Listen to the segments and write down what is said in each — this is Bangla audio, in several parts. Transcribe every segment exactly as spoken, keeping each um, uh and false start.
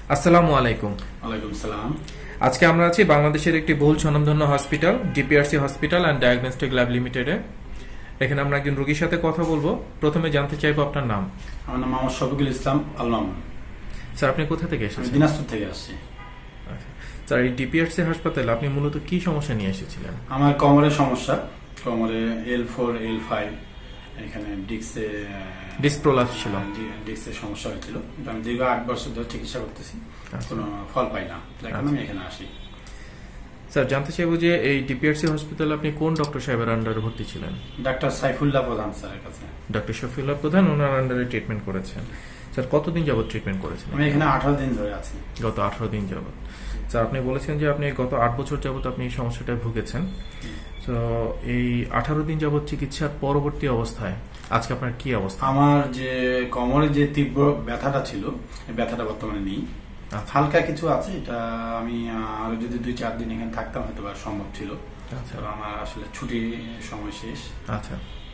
আসসালামু আলাইকুম। ওয়ালাইকুম সালাম। আজকে আমরা আছি বাংলাদেশের একটি বহুল স্বনামধন্য hospital DPRC hospital and diagnostic lab লিমিটেডে। এখানে আমরা একজন রোগীর সাথে কথা বলবো। প্রথমে জানতে চাইবো আপনার নাম। আমার নাম মোহাম্মদ শফিকুল ইসলাম আল মামুন। স্যার, আপনি কোথা থেকে আমি এসেছেন? দিনাজপুর থেকে আসছি। আচ্ছা। স্যার, এই ডিপিআরসি হাসপাতালে আপনি মূলত কি সমস্যা নিয়ে এসেছিলেন? আমার কোমরের সমস্যা, কোমরে এল ফোর এল ফাইভ এখানে ডিস্কে ডিস্ক প্রলাপস ছিল। ডিস্কের সমস্যা হয়েছিল। আমি দীর্ঘ আট বছর ধরে চিকিৎসা করতেছি, আচ্ছা। কোনো ফল পাই না, যার কারণে আমি এখানে আসি। স্যার, জানতে চাইবো যে এই ডিপিআরসি হসপিটালে আপনি কোন ডক্টর সাহেবের আন্ডারে ভর্তি ছিলেন? ডাক্তার সাইফুল্লাহ প্রধান স্যারের কাছে। ডক্টর শফিউল্লাহ প্রধান, ওনার আন্ডারে ট্রিটমেন্ট করেছেন। স্যার, কতদিন যাবত ট্রিটমেন্ট করেছেন? আমি এখানে আঠারো দিন ধরে আছি। গত আঠারো দিন যাবত। স্যার, আপনি বলেছেন যে আপনি গত আট বছর যাবত আপনি এই সমস্যাটায় ভুগেছেন। তো এই আঠারো দিন যাবত চিকিৎসার পরবর্তী অবস্থায় আজকে আপনার কি অবস্থা? আমার যে কোমরে যে তীব্র ব্যথাটা ছিল, এই ব্যথাটা বর্তমানে নেই। হালকা কিছু আছে, এটা আমি আরো যদি দুই চার দিন এখানে থাকতাম হয়তো বা সম্ভব ছিল। আচ্ছা। আমার আসলে ছুটি সময় শেষ। আচ্ছা,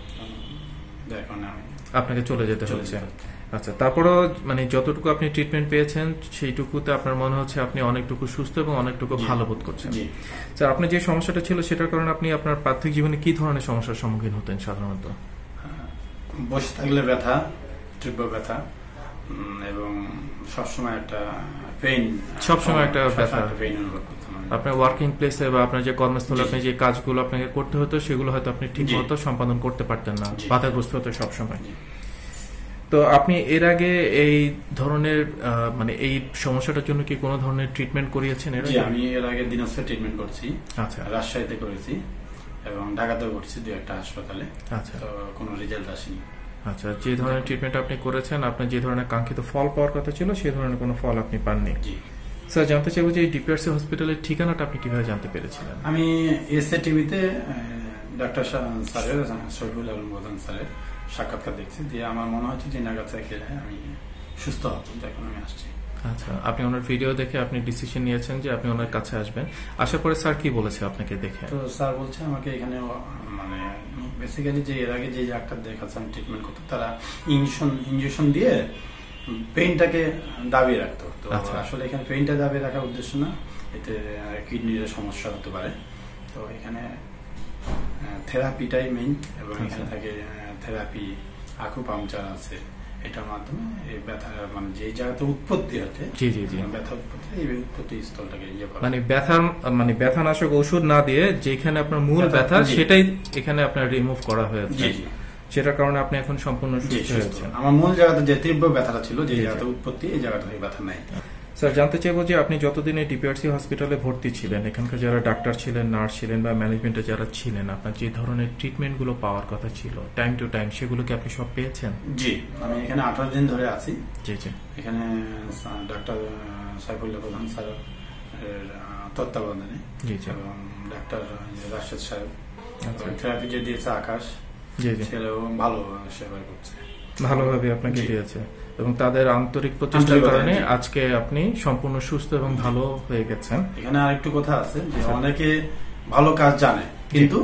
যার কারণে আমি আপনাকে চলে যেতে চলে হচ্ছে। যেতে হচ্ছে। আচ্ছা, তারপরেও মানে যতটুকু আপনি ট্রিটমেন্ট পেয়েছেন সেইটুকুতে আপনার মনে হচ্ছে আপনি অনেকটুকু সুস্থ এবং অনেকটুকু জি। ভালো বোধ করছেন। জি। স্যার, আপনার যে সমস্যাটা ছিল সেটার কারণে আপনি আপনার প্রাথমিক জীবনে কি ধরনের সমস্যার সম্মুখীন হতেন সাধারণত? বসে থাকলে ব্যথা, তীব্র ব্যথা, উম, এবং সবসময় একটা পেইন, সবসময় একটা ব্যথা। পেইন অনুভব করতাম আমি। আপনার ওয়ার্কিং প্লেসে বা আপনার যে কর্মস্থলে জি। আপনি যে কাজগুলো আপনাকে করতে হতো সেগুলো হয়তো আপনি ঠিক জি। মতো সম্পাদন করতে পারতেন না, জি। বাধাগ্রস্ত হতো সবসময়। জি। তো আপনি এর আগে এই ধরনের আহ, মানে এই সমস্যাটার জন্য কি কোনো ধরনের ট্রিটমেন্ট করিয়েছেন এর জি, আগে? আমি এর আগে দিনাজপুরে ট্রিটমেন্ট করছি, আচ্ছা রাজশাহীতে করেছি এবং ঢাকাতেও করছি দুই একটা হাসপাতালে। আচ্ছা তো কোনো রেজাল্ট আসেনি। আচ্ছা যে ধরনের ট্রিটমেন্ট আপনি করেছেন, আপনার যে ধরনের কাঙ্ক্ষিত ফল পাওয়ার কথা ছিল সেই ধরনের কোনো ফল আপনি পাননি। জি। স্যার, জানতে চাইবো যে এই ডিপিআরসি হসপিটালের ঠিকানাটা আপনি কিভাবে জানতে পেরেছিলেন? আমি এসএ টিভিতে ডাক্তার স্যারের, শফিকুল আলম প্রধান স্যারের সাক্ষাৎকার দেখছি, দিয়ে আমার মনে হচ্ছে যে এনার কাছে গেলে আমি সুস্থ হব, যার কারণে আমি আসছি। আচ্ছা, আপনি ওনার ভিডিও দেখে আপনি ডিসিশন নিয়েছেন যে আপনি ওনার কাছে আসবেন। আসার পরে স্যার কি বলেছে আপনাকে দেখে? তো স্যার বলছে আমাকে এখানে মানে বেসিক্যালি যে এর আগে যে ডাক্তার দেখাচ্ছে আমি ট্রিটমেন্ট করতো, তারা ইঞ্জেকশন ইঞ্জেকশন দিয়ে পেইনটাকে দাবিয়ে রাখতো। তো আচ্ছা। আসলে এখানে পেইনটা দাবিয়ে রাখার উদ্দেশ্য না, এতে কিডনির সমস্যা হতে পারে। তো এখানে থেরাপিটাই মেইন, এবং আচ্ছা। এখানে থাকে থেরাপি, আকুপাংচার আছে, এটার মাধ্যমে এই ব্যথা মানে যে জায়গাতে উৎপত্তি হচ্ছে, জি জি জি ব্যথা উৎপত্তি, এই উৎপত্তি স্থলটাকে ইয়ে করে। মানে ব্যথা মানে ব্যথানাশক ওষুধ না দিয়ে যেখানে আপনার মূল ব্যথা- ব্যথা জি। সেটাই এখানে আপনার রিমুভ করা হয়েছে, জি জি সেটার কারণে আপনি এখন সম্পূর্ণ জি, সুস্থ সুস্থ। হয়েছেন। আমার মূল জায়গাতে যে তীব্র ব্যথাটা ছিল, যে জি, জি। জায়গাতে উৎপত্তি, এই জায়গাটা থেকে ব্যথা নাই। স্যার, জানতে চাইবো যে আপনি যতদিন এই ডিপিআরসি হসপিটালে ভর্তি ছিলেন, এখানকার যারা ডাক্তার ছিলেন, নার্স ছিলেন বা ম্যানেজমেন্টে যারা ছিলেন, আপনার যে ধরনের ট্রিটমেন্ট গুলো পাওয়ার কথা ছিল টাইম টু টাইম, সেগুলো কি আপনি সব পেয়েছেন? জি, আমি এখানে আঠারো দিন ধরে আছি। জি জি এখানে ডাক্তার সাইফুল্লাহ প্রধান স্যারের তত্ত্বাবধানে, জি জি এবং ডাক্তার রাশেদ সাহেব, আচ্ছা। থেরাপি যে দিয়েছে আকাশ, জি জি ছেলেও ভালো সেবা করছে। ভালোভাবে আপনাকে জি। দিয়েছে এবং তাদের আন্তরিক প্রচেষ্টার আন্তরিকতা, কারণে জি। আজকে আপনি সম্পূর্ণ সুস্থ এবং ভালো হয়ে গেছেন। এখানে আরেকটু কথা আছে যে আচ্ছা। অনেকে ভালো কাজ জানে কিন্তু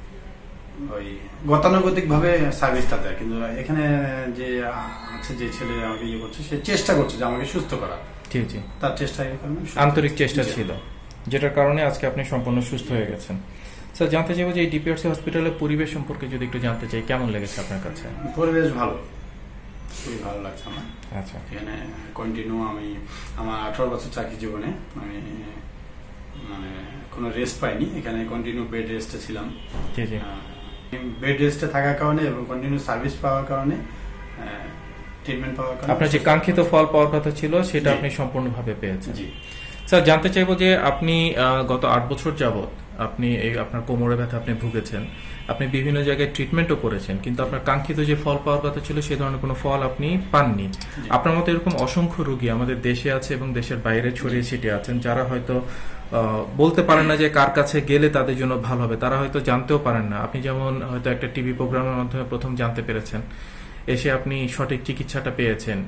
ওই গতানুগতিক ভাবে সার্ভিসটা দেয়, কিন্তু এখানে যে আছে যে ছেলে আমাকে ইয়ে করছে, সে চেষ্টা করছে যে আমাকে সুস্থ করা, জি জি তার চেষ্টা আন্তরিক চেষ্টা ছিল, যেটার কারণে আজকে আপনি সম্পূর্ণ সুস্থ হয়ে গেছেন। স্যার, জানতে চাইবো যে এই ডিপিআরসি হসপিটালের পরিবেশ সম্পর্কে যদি একটু জানতে চাই, কেমন লেগেছে আপনার কাছে? পরিবেশ ভালো, খুবই ভালো লাগছে আমার। আচ্ছা এখানে কন্টিনিউ আমি আমার আঠারো বছর চাকরি জীবনে আমি মানে কোনো রেস্ট পাইনি, এখানে কন্টিনিউ বেড রেস্টে ছিলাম। জি জি বেড রেস্টে থাকার কারণে এবং কন্টিনিউ সার্ভিস পাওয়ার কারণে, ট্রিটমেন্ট পাওয়ার কারণে আপনার যে কাঙ্ক্ষিত ফল পাওয়ার কথা ছিল সেটা জি। আপনি সম্পূর্ণভাবে পেয়েছেন। জি। স্যার, জানতে চাইবো যে আপনি আহ, গত আট বছর যাবত আপনি এই আপনার কোমরে ব্যথা আপনি ভুগেছেন, আপনি বিভিন্ন জায়গায় ট্রিটমেন্টও করেছেন, কিন্তু আপনার কাঙ্ক্ষিত যে ফল পাওয়ার কথা ছিল সে ধরনের কোনো ফল আপনি পাননি। আপনার মতো এরকম অসংখ্য রোগী আমাদের দেশে আছে এবং দেশের বাইরে ছড়িয়ে ছিটিয়ে আছেন, যারা হয়তো আহ, বলতে পারেন না যে কার কাছে গেলে তাদের জন্য ভালো হবে, তারা হয়তো জানতেও পারেন না। আপনি যেমন হয়তো একটা টিভি প্রোগ্রামের মাধ্যমে প্রথম জানতে পেরেছেন, এসে আপনি সঠিক চিকিৎসাটা পেয়েছেন,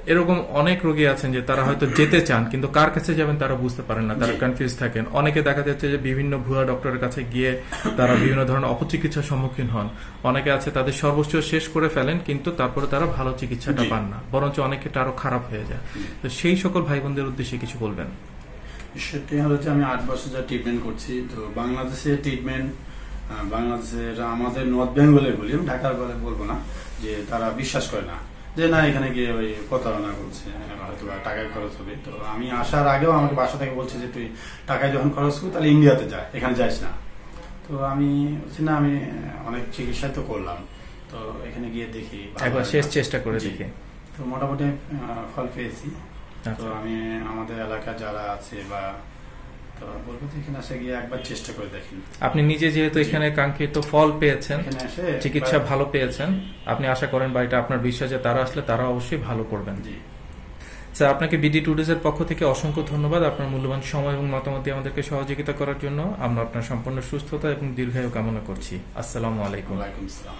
এরকম অনেক রোগী আছেন যে তারা হয়তো যেতে চান কিন্তু কার কাছে যাবেন তারা বুঝতে পারেন না, তারা কনফিউজ থাকেন। অনেকে দেখা যাচ্ছে যে বিভিন্ন ভুয়া ডক্টরের কাছে গিয়ে তারা বিভিন্ন ধরনের অপচিকিৎসার সম্মুখীন হন। অনেকে আছে তাদের সর্বোচ্চ শেষ করে ফেলেন কিন্তু তারপরে তারা ভালো চিকিৎসাটা পান না, বরঞ্চ অনেক ক্ষেত্রে আরো খারাপ হয়ে যায়। তো সেই সকল ভাই বোনদের উদ্দেশ্যে কিছু বলবেন? সেটি হলো যে আমি আট বছর যা ট্রিটমেন্ট করছি, তো বাংলাদেশের ট্রিটমেন্ট, বাংলাদেশের আমাদের নর্থ বেঙ্গলে বলি, ঢাকার বলে বলবো না, যে তারা বিশ্বাস করে না যে না এখানে গিয়ে ওই প্রতারণা করছে, হয়তো টাকায় খরচ হবে। তো আমি আসার আগেও আমাকে বাসা থেকে বলছে যে তুই টাকায় যখন খরচ করবি তাহলে ইন্ডিয়াতে যা, এখানে যাইস না। তো আমি বলছি না, আমি অনেক চিকিৎসাই তো করলাম, তো এখানে গিয়ে দেখি, একবার শেষ চেষ্টা করে দেখি। তো মোটামুটি ফল পেয়েছি। তো আমি আমাদের এলাকা যারা আছে বা তো বলবো যে এখানে এসে গিয়ে একবার চেষ্টা করে দেখেন। আপনি নিজে যেহেতু এখানে কাঙ্ক্ষিত ফল পেয়েছেন, চিকিৎসা ভালো পেয়েছেন, আপনি আশা করেন বা এটা আপনার বিশ্বাস যে তারা আসলে তারা অবশ্যই ভালো করবেন। জি স্যার, আপনাকে বিডি টুডেজ এর পক্ষ থেকে অসংখ্য ধন্যবাদ আপনার মূল্যবান সময় এবং মতামত দিয়ে আমাদেরকে সহযোগিতা করার জন্য। আমরা আপনার সম্পূর্ণ সুস্থতা এবং দীর্ঘায়ু কামনা করছি। আসসালামু আলাইকুম। ওয়ালাইকুম আসসালাম।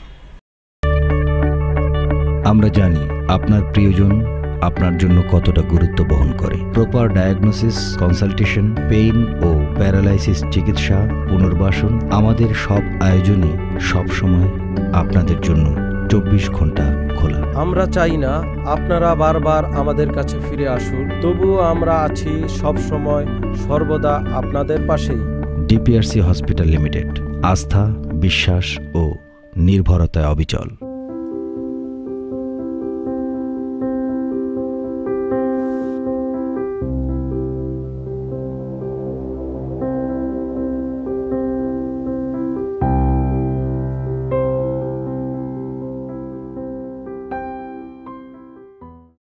আমরা জানি আপনার প্রিয়জন আপনার জন্য কতটা গুরুত্ব বহন করে। প্রপার ডায়াগনোসিস, কনসালটেশন, পেইন ও প্যারালাইসিস চিকিৎসা, পুনর্বাসন, আমাদের সব আয়োজনই সবসময় আপনাদের জন্য চব্বিশ ঘন্টা খোলা। আমরা চাই না আপনারা বারবার আমাদের কাছে ফিরে আসুন, তবুও আমরা আছি সব সময় সর্বদা আপনাদের পাশেই। ডিপিআরসি হসপিটাল লিমিটেড, আস্থা, বিশ্বাস ও নির্ভরতায় অবিচল।